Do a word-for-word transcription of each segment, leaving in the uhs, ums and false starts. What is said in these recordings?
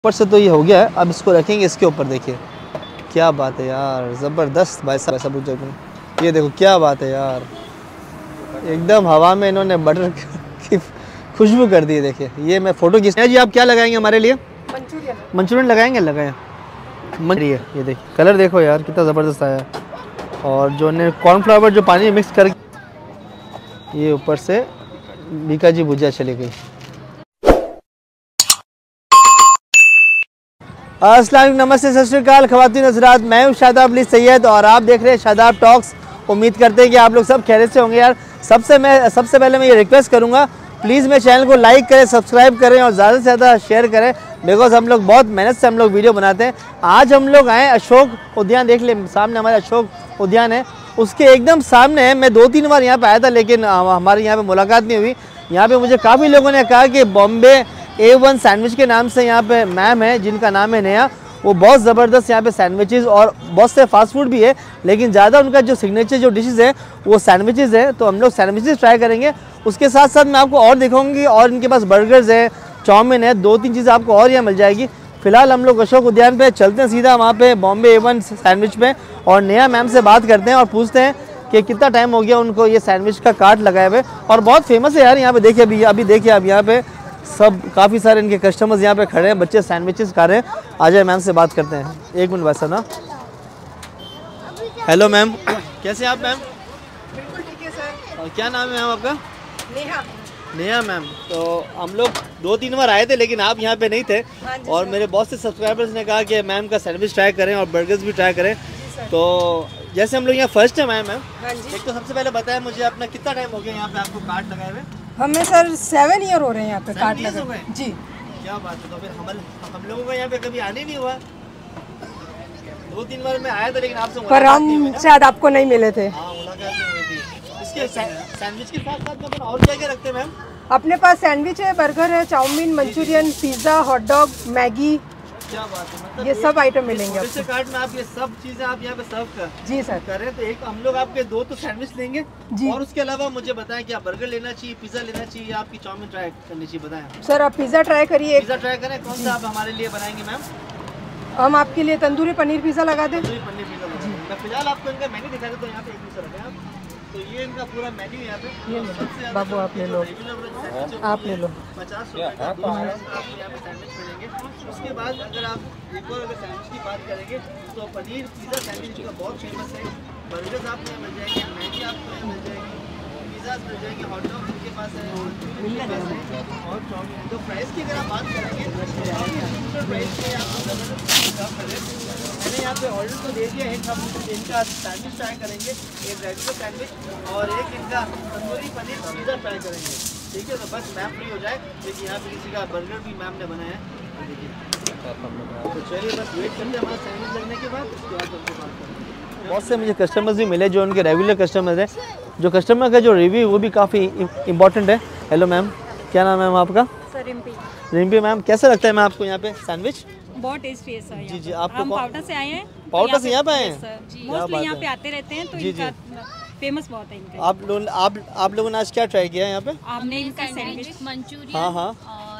ऊपर से तो ये हो गया है, अब इसको रखेंगे इसके ऊपर। देखिए क्या बात है यार, ज़बरदस्त भाई साहब। सब जगह ये देखो क्या बात है यार, एकदम हवा में इन्होंने बटर की खुशबू कर दी है। देखिए ये मैं फ़ोटो खींच जी। आप क्या लगाएंगे हमारे लिए? मंचूरियन। मंचूरियन लगाएंगे, लगाएं मंचूरियन। ये देखिए कलर देखो यार कितना ज़बरदस्त आया, और जो ने कॉर्नफ्लावर जो पानी मिक्स कर ये ऊपर से बीका जी भुजिया चली गई। अस्सलाम वालेकुम, नमस्ते, सत श्री अकाल ख़वातीन हज़रात, मैं हूँ शादाब अली सैयद और आप देख रहे हैं शादाब टॉक्स। उम्मीद करते हैं कि आप लोग सब खैरियत से होंगे। यार सबसे मैं सबसे पहले मैं ये रिक्वेस्ट करूँगा, प्लीज़ मेरे चैनल को लाइक करें, सब्सक्राइब करें और ज़्यादा से ज़्यादा शेयर करें, बिकॉज हम लोग बहुत मेहनत से हम लोग वीडियो बनाते हैं। आज हम लोग आए अशोक उद्यान, देख ले सामने हमारे अशोक उद्यान है, उसके एकदम सामने है। मैं दो तीन बार यहाँ पर आया था लेकिन हमारी यहाँ पर मुलाकात नहीं हुई। यहाँ पर मुझे काफ़ी लोगों ने कहा कि बॉम्बे ए वन सैंडविच के नाम से यहाँ पे मैम है जिनका नाम है नेहा, वो बहुत ज़बरदस्त यहाँ पे सैंडविचेस और बहुत से फास्ट फूड भी है, लेकिन ज़्यादा उनका जो सिग्नेचर जो डिशेज़ है वो सैंडविचेस है। तो हम लोग सैंडविचेस ट्राई करेंगे, उसके साथ साथ मैं आपको और दिखाऊंगी, और इनके पास बर्गर्स है, चाउमीन है, दो तीन चीज़ें आपको और यहाँ मिल जाएगी। फिलहाल हम लोग अशोक उद्यान पे चलते हैं सीधा वहाँ पे बॉम्बे ए वन सैंडविच पे, और नेहा मैम से बात करते हैं और पूछते हैं कि कितना टाइम हो गया उनको ये सैंडविच का कार्ट लगाए हुए, और बहुत फेमस है यार यहाँ पे। देखिए अभी अभी देखिए आप यहाँ पे सब काफ़ी सारे इनके कस्टमर्स यहाँ पे खड़े हैं, बच्चे सैंडविचेस खा रहे हैं। आ जाए मैम से बात करते हैं, एक मिनट वैसा ना। हेलो मैम, कैसे आप मैम? बिल्कुल ठीक है सर। और क्या नाम है मैम आपका? नेहा। नेहा मैम, तो हम लोग दो तीन बार आए थे लेकिन आप यहाँ पे नहीं थे, हाँ और मेरे बहुत से सब्सक्राइबर्स ने कहा कि मैम का सैंडविच ट्राई करें और बर्गर्स भी ट्राई करें। तो जैसे हम लोग यहाँ फर्स्ट टाइम आए मैम, एक तो सबसे पहले बताया मुझे अपना कितना टाइम हो गया यहाँ पे आपको कार्ड लगाए हुए? हमें सर सेवन ईयर हो रहे हैं यहाँ पे कार्ड लगा जी। क्या बात है, तो फिर हम हम लोगों को यहाँ पे कभी आने नहीं हुआ। दो तीन बार मैं आया था लेकिन आपसे पर हम शायद आपको नहीं मिले थे। हाँ, मुलाकात नहीं हुई थी। इसके सैंडविच के साथ साथ में और क्या क्या रखते हैं मैम? अपने पास सैंडविच है, बर्गर है, chowmein, Manchurian, pizza, hot dog, Maggi. क्या बात है, मतलब ये सब आइटम मिलेंगे आपको। कार्ड में आप ये सब चीजें आप यहाँ पे सर्व कर जी सर करें, तो एक हम लोग आपके दो तो सैंडविच लेंगे जी, और उसके अलावा मुझे बताएं कि आप बर्गर लेना चाहिए, पिज्जा लेना चाहिए, या आपकी चाउमीन ट्राई करनी चाहिए, बताएं। सर आप पिज्ज़ा ट्राई करिए। पिज्जा ट्राई करें, कौन सा आप हमारे लिए बनाएंगे मैम? हम आपके लिए तंदूरी पनीर पिज़्ज़ा लगा दें। तंदूरी पनीर पिज्जा लगा दें। मैं फिलहाल आपको इनका मेन्यू दिखा देता हूँ, यहाँ पे एक दूसरा रखें आप। तो ये इनका पूरा मेन्यू यहाँ पे। बाबू आप ले लो, आप ले लो। पचास रुपये का दो आपको यहाँ पे सैंडविच मिलेंगे। उसके बाद अगर आप एक और अगर सैंडविच की बात करेंगे तो पनीर पिज़्ज़ा सैंडविच का बहुत फेमस है। बर्गर्स आपको यहाँ मिल जाएंगे, मैगी आपको यहाँ मिल जाएगी, पिज़्ज़ा मिल जाएंगे, हॉट डॉग उनके पास है, और चाउमीन। तो प्राइस की अगर आप बात करेंगे तो प्राइस में आपको मैंने यहाँ पे ऑर्डर तो दे दिया है। हम इनका सैंडविच ट्राई करेंगे, एक रेगुलर सैंडविच और एक इनका तंदूरी पनीर पिज़्ज़ा ट्राई करेंगे, ठीक है? तो बस मैम फ्री हो जाए, क्योंकि यहाँ पे किसी का बर्गर भी मैम ने बनाया है, देखिए। तो चलिए बस वेट करते हैं हमारा सैंडविच लगने के बाद, उसके बाद उनको बात करेंगे। बहुत से मुझे कस्टमर्स भी मिले जो उनके रेगुलर कस्टमर्स हैं, जो कस्टमर का जो रिव्यू वो भी काफ़ी इम्पोर्टेंट है। हेलो मैम, क्या नाम है मैम आपका? सर रिम्पी। रिम्पी मैम, कैसा लगता है मैम आपको यहाँ पे सैंडविच? बहुत टेस्टी है सर। जी जी, आपको हम पाउडा से आए हैं। पाउडा से यहाँ पे आए हैं? मोस्टली यहाँ पे आते रहते हैं, तो इनका फेमस बहुत है इनका। आप लोग आप आप लोगों ने आज क्या ट्राई किया यहाँ पे? आपने इनका सैंडविच, मंचूरियन, हाँ हाँ,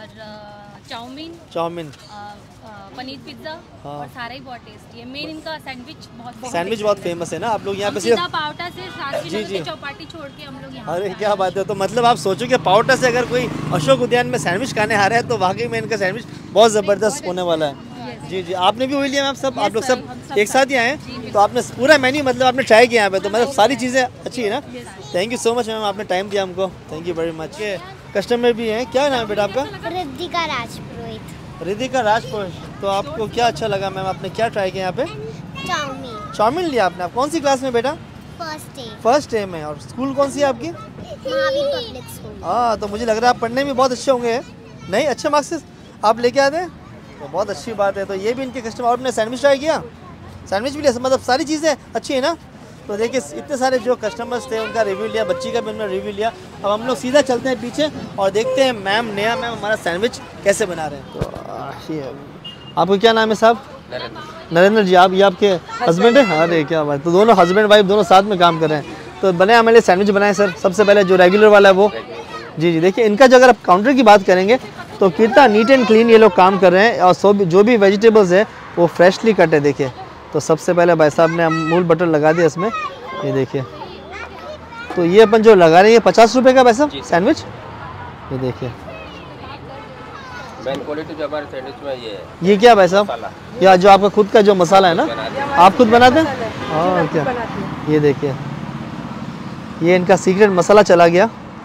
और चाउमीन, चाउमीन, पनीर पिज्जा, हाँ, और सारा ही बहुत टेस्टी है। मेन इनका सैंडविच बहुत सैंडविच बहुत फेमस है ना। आप लोग यहाँ पे सीधा सिर्फ पावटा से सात जी, किलोमीटर जी। चौपाटी छोड़ के हम लोग यहाँ अरे पे क्या आए बात है, तो मतलब आप सोचो कि पाउटा से अगर कोई अशोक उद्यान में सैंडविच खाने आ रहा है तो वाकई में इनका सैंडविच बहुत ज़बरदस्त होने वाला है। जी जी, आपने भी वही लिया मैम? सब आप लोग सब एक साथ ही आए हैं, तो आपने पूरा मेन्यू मतलब आपने ट्राई किया यहाँ पे, तो मतलब सारी चीज़ें अच्छी है ना? Thank you so much ma'am, आपने टाइम दिया हमको, थैंक यू वेरी मच। ये कस्टमर भी हैं, क्या नाम है बेटा आपका? रिद्धिका राजपुरोहित। रिद्धिका राजपुरोहित। तो आपको क्या अच्छा लगा मैम, आपने क्या ट्राई किया यहाँ पे? चाउमीन। चाउमीन लिया आपने? आप कौन सी क्लास में बेटा? First day. फर्स्ट डे में। और स्कूल कौन सी है आपकी? Mahavir public school. हाँ, तो मुझे लग रहा है आप पढ़ने में बहुत अच्छे होंगे, नहीं? अच्छे मार्क्स आप लेके आते हैं, तो बहुत अच्छी बात है। तो ये भी इनके कस्टमर। और आपने सैंडविच ट्राई किया? सैंडविच भी लिया, मतलब सारी चीज़ें अच्छी है ना? तो देखिए इतने सारे जो कस्टमर्स थे उनका रिव्यू लिया, बच्ची का भी उन्होंने रिव्यू लिया। अब हम लोग सीधा चलते हैं पीछे और देखते हैं मैम नेहा मैम हमारा सैंडविच कैसे बना रहे हैं। तो ये आपको क्या नाम है साहब? नरेंद्र जी। आप ये आपके हस्बैंड है? अरे क्या बात, तो दोनों हस्बैंड वाइफ दोनों साथ में काम कर रहे हैं। तो बने हमारे लिए सैंडविच बनाए सर। सबसे पहले जो रेगुलर वाला है वो, जी जी। देखिए इनका जो अगर आप काउंटर की बात करेंगे तो कितना नीट एंड क्लीन ये लोग काम कर रहे हैं और सब जो भी वेजिटेबल्स है वो फ्रेशली कट है। देखिए, तो सबसे पहले भाई साहब ने अमूल बटर लगा दिया इसमें, ये देखिए। तो ये अपन जो लगा रहे हैं पचास रुपये का भाई साहब सैंडविच, ये देखिए। मेन क्वालिटी जो हमारे सैंडविच में ये है। ये क्या भाई साहब? या जो आपका खुद का जो मसाला है ना, आप खुद बनाते हैं? हाँ क्या, ये देखिए, ये इनका सीक्रेट मसाला चला गया।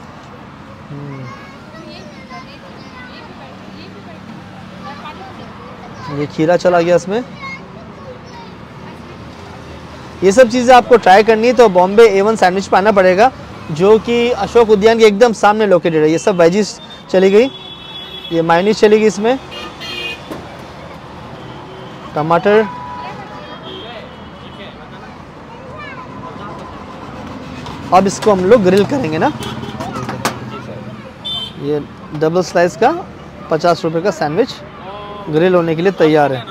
ये खीरा चला गया इसमें। ये सब चीज़ें आपको ट्राई करनी है तो बॉम्बे ए वन सैंडविच पे आना पड़ेगा, जो कि अशोक उद्यान के एकदम सामने लोकेटेड है। ये सब वेजिस चली गई, ये मायोनीज चली गई इसमें, टमाटर, अब इसको हम लोग ग्रिल करेंगे ना। ये डबल स्लाइस का पचास रुपए का सैंडविच ग्रिल होने के लिए तैयार है।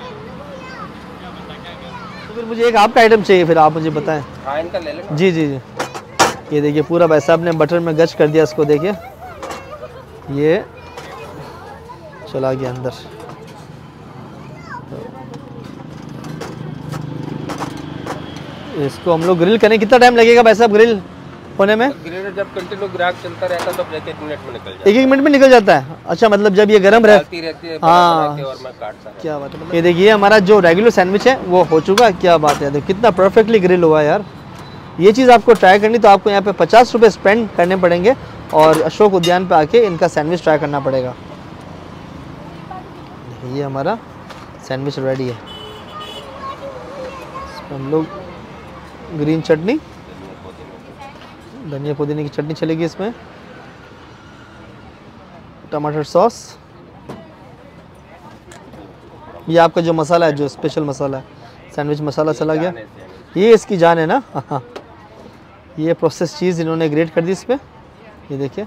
तो फिर मुझे एक आपका आइटम चाहिए, फिर आप मुझे बताएं। हाँ, इनका ले लेना। जी जी जी, ये देखिए पूरा भाई साहब ने बटर में गच कर दिया इसको, देखिए ये चला गया अंदर। इसको हम लोग ग्रिल करें, कितना टाइम लगेगा भाई साहब ग्रिल होने में? ग्रिल जब कंटिन्यू ग्राहक चलता रहता है तो एक एक मिनट में निकल जाता है। एक एक मिनट में निकल जाता है? अच्छा, मतलब जब ये गर्म रहे। रहती है हाँ, और मैं काटता क्या बात है। ये देखिए हमारा जो रेगुलर सैंडविच है वो हो चुका है। क्या बात है, देखिए कितना परफेक्टली ग्रिल हुआ है यार। ये चीज़ आपको ट्राई करनी तो आपको यहाँ पे पचास रुपये स्पेंड करने पड़ेंगे और अशोक उद्यान पे आके इनका सैंडविच ट्राई करना पड़ेगा। ये हमारा सैंडविच रेडी है। हम लोग ग्रीन चटनी, धनिया पुदीने की चटनी चलेगी इसमें, टमाटर सॉस, ये आपका जो मसाला है, जो स्पेशल मसाला है, सैंडविच मसाला चला गया। ये इसकी जान है ना। हाँ, ये प्रोसेस चीज़ इन्होंने ग्रेट कर दी इस पर, ये देखिए।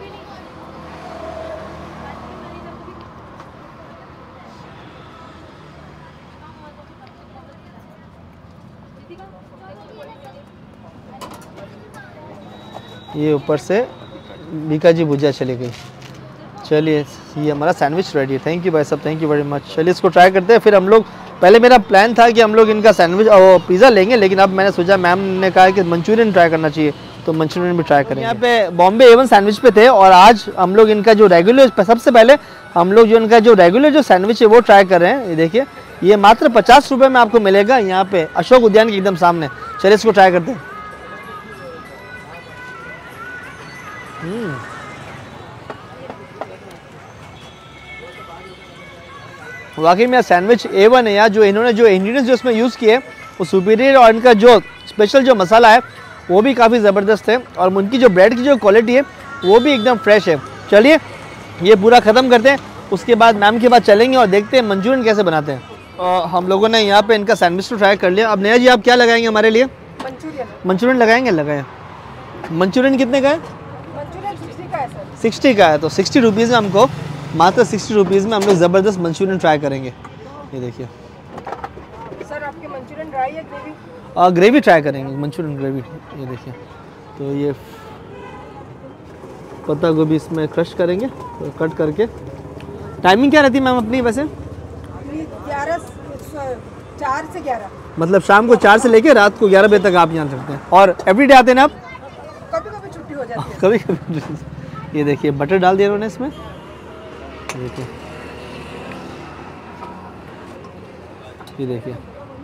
ये ऊपर से बीका जी भुजिया चली गई। चलिए, ये हमारा सैंडविच रेडी है। थैंक यू भाई साहब, थैंक यू वेरी मच। चलिए इसको ट्राई करते हैं, फिर हम लोग, पहले मेरा प्लान था कि हम लोग इनका सैंडविच और पिज़्ज़ा लेंगे, लेकिन अब मैंने सोचा मैम ने कहा कि मंचूरियन ट्राई करना चाहिए तो मंचूरियन भी ट्राई करेंगे। यहाँ पे बॉम्बे ए वन सैंडविच पे थे और आज हम लोग इनका जो रेगुलर, सबसे पहले हम लोग जो इनका जो रेगुलर जो सैंडविच है वो ट्राई कर रहे हैं। ये देखिए, ये मात्र पचास रुपये में आपको मिलेगा यहाँ पे अशोक उद्यान के एकदम सामने। चलिए इसको ट्राई करते हैं। वाकई में सैंडविच ए वन है यार। जो इन्होंने जो इंग्रेडिएंट्स जो इसमें यूज़ किए वो सुपीरियर, और इनका जो स्पेशल जो मसाला है वो भी काफ़ी ज़बरदस्त है, और उनकी जो ब्रेड की जो क्वालिटी है वो भी एकदम फ्रेश है। चलिए ये पूरा ख़त्म करते हैं, उसके बाद मैम के पास चलेंगे और देखते हैं मंचूरियन कैसे बनाते हैं। और हम लोगों ने यहाँ पे इनका सैंडविच तो ट्राई कर लिया। अब नया जी आप क्या लगाएंगे हमारे लिए? मंचूरियन। मंचूरियन लगाएंगे? लगाए। मंचूरियन कितने का है? मंचूरियन सिक्सटी का है सर। सिक्सटी का है, तो सिक्सटी रुपीज़ में हमको, मात्र सिक्सटी रुपीज़ में हम लोग ज़बरदस्त मंचूरियन ट्राई करेंगे। ये देखिए सर, आपके मंचूरियन ड्राई है ग्रेवी? और ग्रेवी ट्राई करेंगे, मंचूरियन ग्रेवी। ये देखिए, तो ये पत्ता गोभी इसमें क्रश करेंगे, तो कट करके। टाइमिंग क्या रहती है मैम अपनी वैसे? ग्यारह, चार से ग्यारह, मतलब शाम को चार से लेके रात को ग्यारह बजे तक आप यहाँ सकते हैं। और एवरीडे आते हैं ना आप? कभी कभी छुट्टी हो जाती है। कभी कभी। ये देखिए बटर डाल दिया उन्होंने इसमें, देखिए ये देखिए।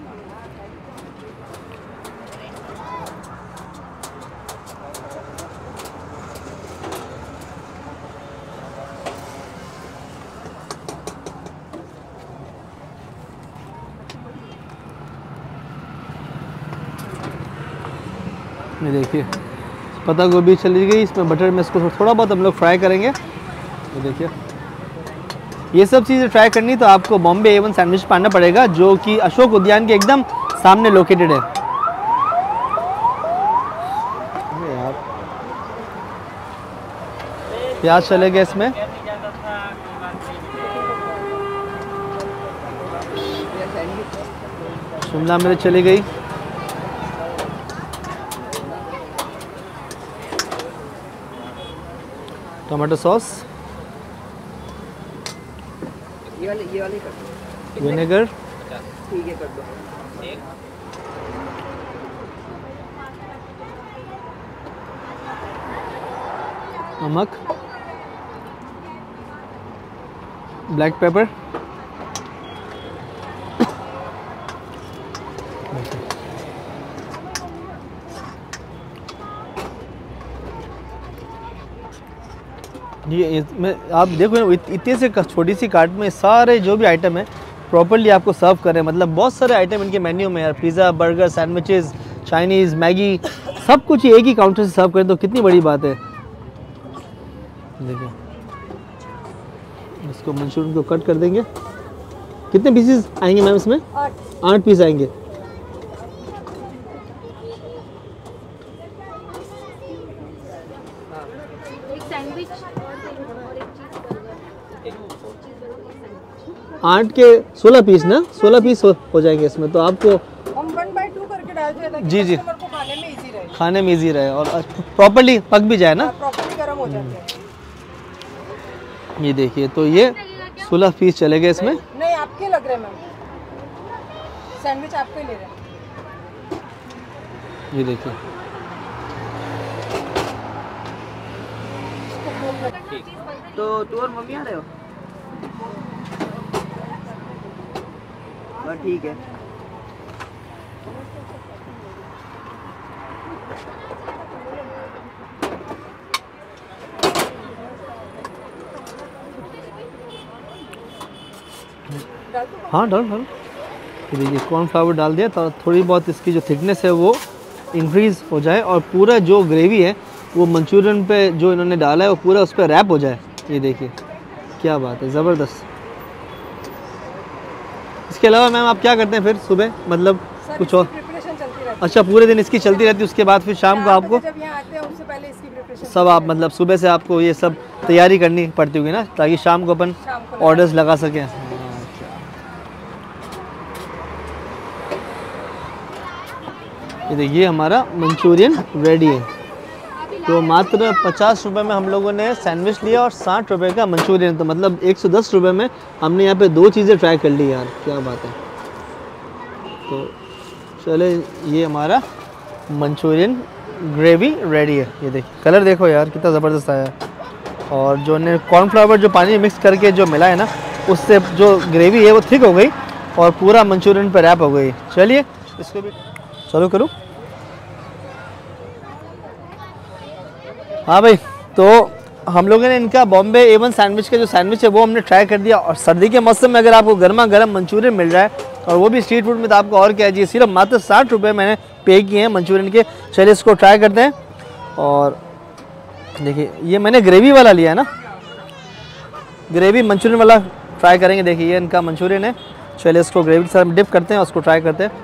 ये देखिए पत्ता गोभी चली गई इसमें बटर में, इसको थोड़ा बहुत हम लोग फ्राई करेंगे। ये देखिए, ये सब चीज़ें ट्राई करनी तो आपको बॉम्बे ए वन सैंडविच पाना पड़ेगा, जो कि अशोक उद्यान के एकदम सामने लोकेटेड है। यार प्याज चले गए इसमें, शिमला मिर्च चली गई, टमाटो सॉस, ये वाले ये वाले कर दो। विनेगर ठीक है, कर दो। नमक, ब्लैक पेपर, ये इसमें आप देखो ना, इत- इतने से क- छोटी सी कार्ट में सारे जो भी आइटम है प्रॉपरली आपको सर्व कर रहे हैं। मतलब बहुत सारे आइटम इनके मेन्यू में यार, pizza, burger, sandwiches, Chinese, Maggi, सब कुछ एक ही काउंटर से सर्व करें तो कितनी बड़ी बात है। देखिए, इसको मंचूरियन को कट कर देंगे। कितने पीसेस आएंगे मैम इसमें? आठ। आठ पीस आएंगे। एक सैंडविच आठ के सोलह पीस ना, सोलह पीस हो, हो जाएंगे इसमें। तो आपको हम वन बाई टू करके डालते हैं ताकि जी, जी। कस्टमर को खाने में इजी रहे, खाने में ईजी रहे और प्रॉपरली पक भी जाए ना। प्रॉपर्ली गर्म हो जाते हैं। ये देखिए, तो ये सोलह पीस चलेगा इसमें। नहीं, आपके लग रहे हैं मैम, सैंडविच आपको ही ले रहे हैं। ये देखिए, तो तू और मम्मी आ रहे हो? हाँ ठीक है। हाँ डाल डाल। ये देखिए, कॉर्नफ्लावर डाल दिया तो थोड़ी बहुत इसकी जो थिकनेस है वो इंक्रीज़ हो जाए और पूरा जो ग्रेवी है वो मंचूरियन पे जो इन्होंने डाला है वो पूरा उस पर रैप हो जाए। ये देखिए क्या बात है, ज़बरदस्त। इसके अलावा मैम आप क्या करते हैं फिर सुबह, मतलब सर, कुछ और? इसकी प्रिपरेशन चलती रहती अच्छा, पूरे दिन इसकी चलती रहती है, उसके बाद फिर शाम को है। आपको जब यहाँ आते हैं उससे पहले इसकी प्रिपरेशन सब आप मतलब सुबह से आपको ये सब तैयारी करनी पड़ती होगी ना, ताकि शाम को अपन शाम को ऑर्डर्स लगा सकें। ये देखिए, हमारा मंचूरियन रेडी है। तो मात्र पचास रुपए में हम लोगों ने सैंडविच लिया और साठ रुपए का मंचूरियन, तो मतलब एक सौ दस रुपए में हमने यहाँ पे दो चीज़ें ट्राई कर ली यार, क्या बात है। तो चले, ये हमारा मंचूरियन ग्रेवी रेडी है। ये देखिए, कलर देखो यार कितना ज़बरदस्त आया है। और जो ने कॉर्नफ्लावर जो पानी मिक्स करके जो मिला है ना, उससे जो ग्रेवी है वो थिक हो गई और पूरा मंचूरियन पे रैप हो गई। चलिए इसको भी चालू करूँ। हाँ भाई, तो हम लोगों ने इनका बॉम्बे ए वन सैंडविच का जो सैंडविच है वो हमने ट्राई कर दिया। और सर्दी के मौसम में अगर आपको गर्मा गर्म मंचूरियन मिल रहा है और वो भी स्ट्रीट फूड में, तो आपको और क्या चाहिए। सिर्फ मात्र साठ रुपये मैंने पे किए हैं मंचूरियन के। चलिए इसको ट्राई करते हैं। और देखिए, ये मैंने ग्रेवी वाला लिया है ना, ग्रेवी मंचूरियन वाला ट्राई करेंगे। देखिए, ये इनका मंचूरियन है। चलिए इसको ग्रेवी के साथ डिप करते हैं और उसको ट्राई करते हैं।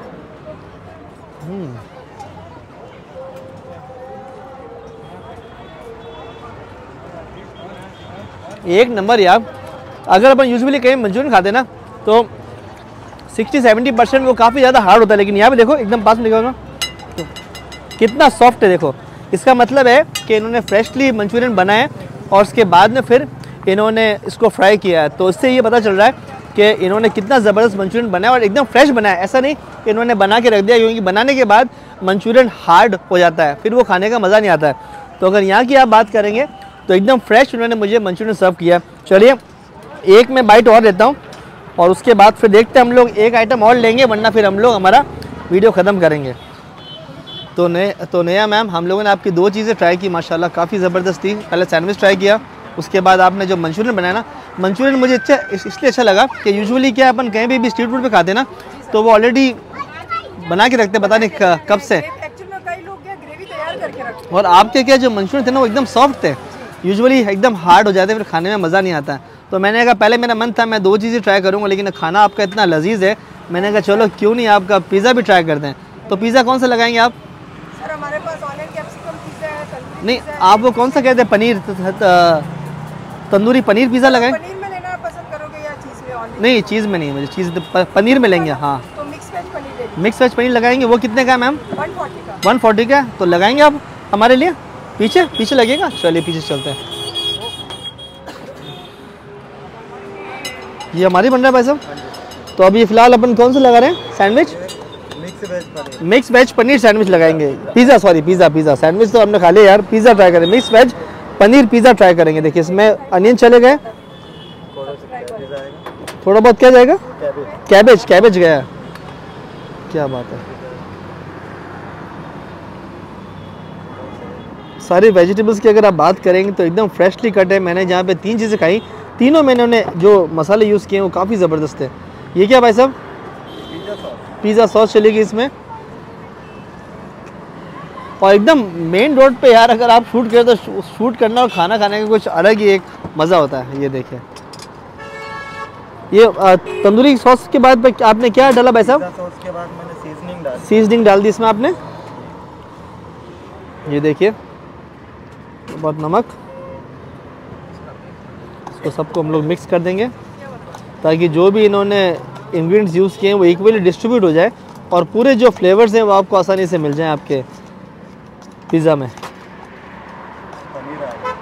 एक नंबर यार। अगर अपन यूजुअली कहीं मंचूरियन खाते हैं ना तो सिक्सटी सेवेंटी परसेंट वो काफ़ी ज़्यादा हार्ड होता है, लेकिन यहाँ पे देखो एकदम पास में देखो ना तो कितना सॉफ्ट है। देखो, इसका मतलब है कि इन्होंने फ्रेशली मंचूरियन बनाए और उसके बाद में फिर इन्होंने इसको फ्राई किया है। तो इससे ये पता चल रहा है कि इन्होंने कितना ज़बरदस्त मंचूरियन बनाया और एकदम फ्रेश बनाया। ऐसा नहीं कि इन्होंने बना के रख दिया, क्योंकि बनाने के बाद मंचूरियन हार्ड हो जाता है, फिर वो खाने का मज़ा नहीं आता है। तो अगर यहाँ की आप बात करेंगे तो एकदम फ्रेश उन्होंने मुझे मंचूरियन सर्व किया। चलिए एक मैं बाइट और लेता हूँ और उसके बाद फिर देखते हैं हम लोग एक आइटम और लेंगे, वरना फिर हम लोग हमारा वीडियो ख़त्म करेंगे। तो नए तो नया मैम, हम लोगों ने आपकी दो चीज़ें ट्राई की, माशाल्लाह काफ़ी ज़बरदस्त थी। पहले सैंडविच ट्राई किया, उसके बाद आपने जो मंचूरियन बनाया ना, मंचूरियन मुझे अच्छा इसलिए अच्छा लगा कि यूजुअली क्या अपन कहीं भी भी स्ट्रीट फूड पे खाते हैं ना, तो वो ऑलरेडी बना के रखते, पता नहीं कब से। एक्चुअली में कई लोग क्या ग्रेवी तैयार करके रखते हैं। और आपके क्या जो मंचूरियन थे ना वो एकदम सॉफ्ट थे, यूजुअली एकदम हार्ड हो जाते हैं, फिर खाने में मज़ा नहीं आता। तो मैंने कहा, पहले मेरा मन था मैं दो चीज़ें ट्राई करूँगा, लेकिन खाना आपका इतना लजीज है, मैंने कहा चलो क्यों नहीं आपका पिज़्ज़ा भी ट्राई करते हैं। तो पिज़्ज़ा कौन सा लगाएंगे आप? सर हमारे पास ऑनियन कैप्सिकम पिज़्ज़ा है, तंदूरी नहीं, पिज़्ज़ा है। आप वो कौन सा कहते हैं, पनीर तंदूरी पनीर पिज़्ज़ा लगाएं? पनीर में लेना पसंद करोगे या चीज़ में? ऑनियन नहीं, चीज़ में नहीं, मुझे चीज़ पनीर में लेंगे। हाँ, तो मिक्स वेज पनीर ले लीजिए, मिक्स वेज पनीर लगाएंगे। वो कितने का है मैम? वन फोर्टी का। वन फोर्टी का है, तो लगाएंगे आप हमारे लिए? पीछे पीछे लगेगा, चलिए पीछे चलते हैं। ये हमारी बन रहा है भाई साहब। तो अभी फ़िलहाल अपन कौन सा लगा रहे हैं sandwich? Mix veg paneer. Mix veg paneer sandwich लगाएंगे। Pizza, sorry pizza pizza sandwich तो हमने खा लिया यार। पिज़्ज़ा ट्राई करें, mix veg paneer pizza try करेंगे। देखिए इसमें अनियन चले गए, थोड़ा बहुत क्या जाएगा, कैबेज कैबेज गया। क्या बात है, सारी वेजिटेबल्स की अगर आप बात करेंगे तो एकदम फ्रेशली कट है। मैंने जहाँ पे तीन चीज़ें खाई, तीनों में इन्होंने जो मसाले यूज़ किए हैं वो काफ़ी ज़बरदस्त है। ये क्या भाई साहब? Pizza sauce. पिज़्ज़ा सॉस चलेगी इसमें। और एकदम मेन रोड पे यार अगर आप शूट करें तो शूट करना और खाना खाने का कुछ अलग ही एक मज़ा होता है। ये देखिए, ये आ, तंदूरी सॉस के बाद पे आपने क्या डाला भाई साहब? पिज़्ज़ा सॉस के बाद मैंने सीजनिंग डाली। सीजनिंग डाल दी इसमें आपने। ये देखिए बहुत नमक, इसको सबको हम लोग मिक्स कर देंगे ताकि जो भी इन्होंने इंग्रेडिएंट्स यूज़ किए हैं वो इक्वली डिस्ट्रीब्यूट हो जाए और पूरे जो फ्लेवर्स हैं वो आपको आसानी से मिल जाएं आपके पिज़्ज़ा में। पनीर आ गया।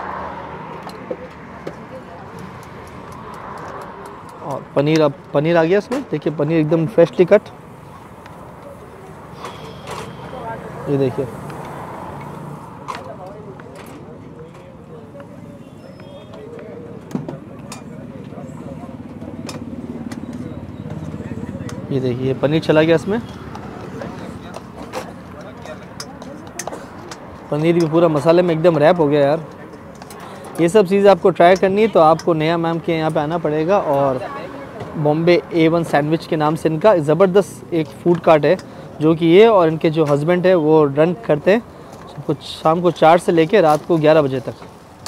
और पनीर, अब पनीर आ गया इसमें। देखिए पनीर एकदम फ्रेशली कट। ये देखिए ये देखिए पनीर चला गया इसमें। पनीर भी पूरा मसाले में एकदम रैप हो गया यार। ये सब चीज़ आपको ट्राई करनी है तो आपको नया मैम के यहाँ पे आना पड़ेगा। और बॉम्बे ए वन सैंडविच के नाम से इनका ज़बरदस्त एक फूड कार्ट है जो कि ये और इनके जो हस्बैंड है वो रन करते हैं कुछ शाम को चार से लेके रात को ग्यारह बजे तक।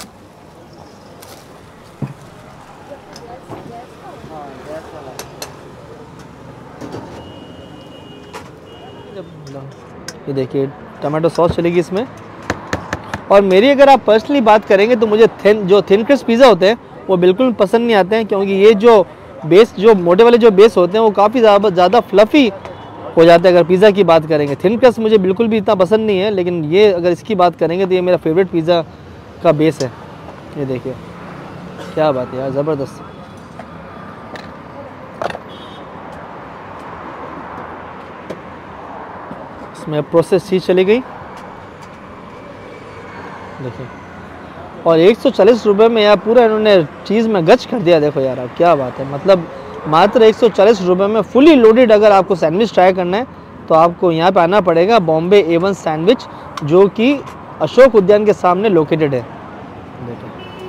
ये देखिए टमाटो सॉस चलेगी इसमें। और मेरी अगर आप पर्सनली बात करेंगे तो मुझे थिन जो थिन क्रिस्प पिज़्ज़ा होते हैं वो बिल्कुल पसंद नहीं आते हैं क्योंकि ये जो बेस जो मोटे वाले जो बेस होते हैं वो काफ़ी ज़्यादा फ्लफ़ी हो जाते हैं। अगर पिज़्ज़ा की बात करेंगे थिन क्रिस्प मुझे बिल्कुल भी इतना पसंद नहीं है, लेकिन ये अगर इसकी बात करेंगे तो ये मेरा फेवरेट पिज़्ज़ा का बेस है। ये देखिए क्या बात है यार, ज़बरदस्त। इसमें प्रोसेस चीज़ चली गई देखिए। और एक सौ चालीस रुपये में यार पूरा इन्होंने चीज़ में गच कर दिया। देखो यार अब क्या बात है, मतलब मात्र एक सौ चालीस रुपये में फुली लोडेड अगर आपको सैंडविच ट्राई करना है तो आपको यहाँ पे आना पड़ेगा बॉम्बे ए वन सैंडविच जो कि अशोक उद्यान के सामने लोकेटेड है। देखो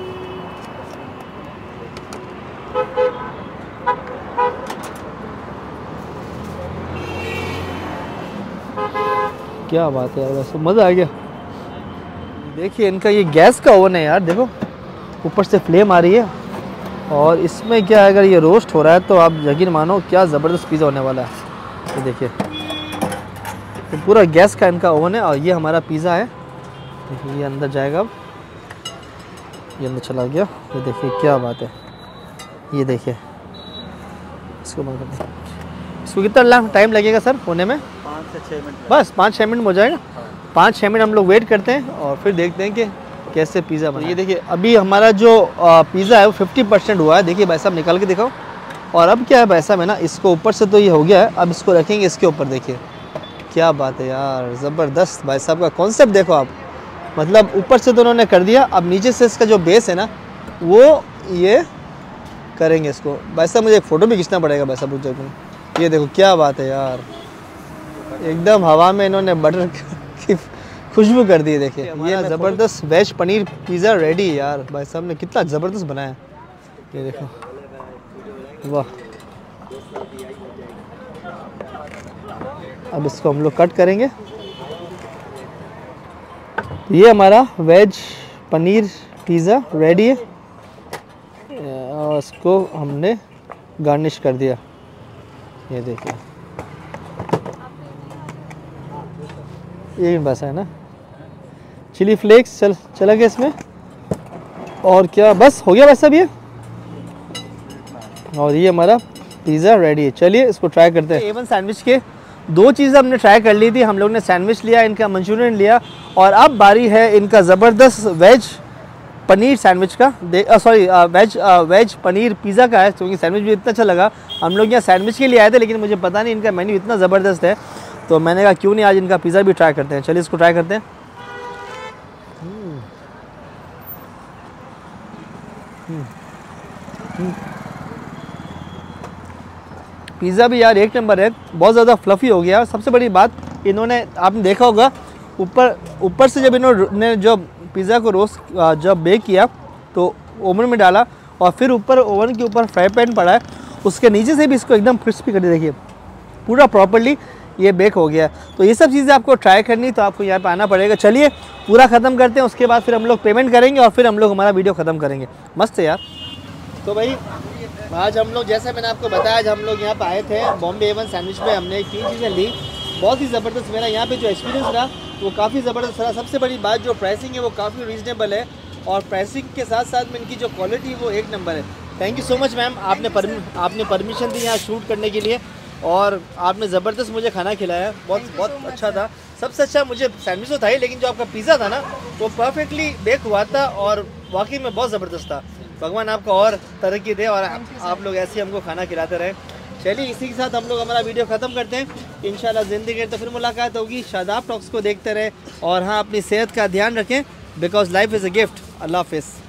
क्या बात है यार, वैसे मज़ा आ गया। देखिए इनका ये गैस का ओवन है यार, देखो ऊपर से फ्लेम आ रही है और इसमें क्या है अगर ये रोस्ट हो रहा है तो आप यकीन मानो क्या ज़बरदस्त पिज़्ज़ा होने वाला है। ये देखिए तो पूरा गैस का इनका ओवन है और ये हमारा पिज़्ज़ा है। देखिए ये अंदर जाएगा, अब ये अंदर चला गया। ये देखिए क्या बात है, ये देखिए इसको बंद कर दें। इसको कितना टाइम लगेगा सर होने में? पाँच से छः मिनट। बस पाँच छः मिनट में हो जाएगा। पाँच छः मिनट हम लोग वेट करते हैं और फिर देखते हैं कि कैसे पिज़्ज़ा बना। ये देखिए अभी हमारा जो पिज़्ज़ा है वो फिफ्टी परसेंट हुआ है। देखिए भाई साहब निकाल के दिखाओ। और अब क्या है भाई साहब है ना, इसको ऊपर से तो ये हो गया है, अब इसको रखेंगे इसके ऊपर। देखिए क्या बात है यार, ज़बरदस्त भाई साहब का कॉन्सेप्ट देखो आप। मतलब ऊपर से तो उन्होंने कर दिया, अब नीचे से इसका जो बेस है ना वो ये करेंगे इसको। भाई साहब मुझे एक फ़ोटो भी खींचना पड़ेगा भाई साहब। ये देखो क्या बात है यार, एकदम हवा में इन्होंने बटर की खुशबू कर दी है। देखिए ये ज़बरदस्त वेज पनीर पिज़्ज़ा रेडी है यार। भाई साहब ने कितना ज़बरदस्त बनाया है, ये देखो वाह। अब इसको हम लोग कट करेंगे। ये हमारा वेज पनीर पिज़्ज़ा रेडी है और इसको हमने गार्निश कर दिया। ये देखिए ये बस है ना, चिली फ्लेक्स चल चला गया इसमें। और क्या बस हो गया वैसा भी है। और ये हमारा पिज़्ज़ा रेडी है। चलिए इसको ट्राई करते हैं। ए वन सैंडविच के दो चीज़ हमने ट्राई कर ली थी। हम लोग ने सैंडविच लिया, इनका मंचूरियन लिया और अब बारी है इनका ज़बरदस्त वेज पनीर सैंडविच का दे sorry veg veg paneer pizza का है, क्योंकि सैंडविच भी इतना अच्छा लगा। हम लोग यहाँ सैंडविच के लिए आए थे, लेकिन मुझे पता नहीं इनका मेन्यू इतना ज़बरदस्त है, तो मैंने कहा क्यों नहीं आज इनका पिज़्ज़ा भी ट्राई करते हैं। चलिए इसको ट्राई करते हैं। पिज़्ज़ा भी यार एक नंबर है, बहुत ज़्यादा फ्लफ़ी हो गया। सबसे बड़ी बात इन्होंने, आपने देखा होगा ऊपर ऊपर से जब इन्होंने जो पिज़्ज़ा को रोस्ट जब बेक किया तो ओवन में डाला, और फिर ऊपर ओवन के ऊपर फ्राई पैन पड़ा है, उसके नीचे से भी इसको एकदम क्रिस्पी कर दिया। देखिए पूरा प्रॉपर्ली ये बेक हो गया। तो ये सब चीज़ें आपको ट्राई करनी तो आपको यहाँ पे आना पड़ेगा। चलिए पूरा ख़त्म करते हैं, उसके बाद फिर हम लोग पेमेंट करेंगे और फिर हम लोग हमारा वीडियो ख़त्म करेंगे। मस्त है यार। तो भाई आज हम लोग, जैसा मैंने आपको बताया, आज हम लोग यहाँ पे आए थे बॉम्बे एवन सैंडविच पे। हमने तीन चीज़ें ली, बहुत ही ज़बरदस्त। मेरा यहाँ पे जो एक्सपीरियंस रहा वो काफ़ी ज़बरदस्त रहा। सबसे बड़ी बात जो प्राइसिंग है वो काफ़ी रीजनेबल है, और प्राइसिंग के साथ साथ में इनकी जो क्वालिटी है वो एक नंबर है। Thank you so much ma'am, आपने परमि आपने परमिशन दी यहाँ शूट करने के लिए, और आपने ज़बरदस्त मुझे खाना खिलाया, बहुत बहुत अच्छा था। सबसे अच्छा मुझे सैंडविच तो था ही, लेकिन जो आपका पिज़्ज़ा था ना वो परफेक्टली बेक हुआ था और वाकई में बहुत ज़बरदस्त था। भगवान आपका और तरक्की दे और आप, आप लोग ऐसे ही हमको खाना खिलाते रहे। चलिए इसी के साथ हम लोग हमारा वीडियो ख़त्म करते हैं। इंशाल्लाह ज़िंदगी तो फिर मुलाकात होगी। शादाब टॉक्स को देखते रहे, और हाँ अपनी सेहत का ध्यान रखें, because life is a gift. अल्लाह हाफिज़।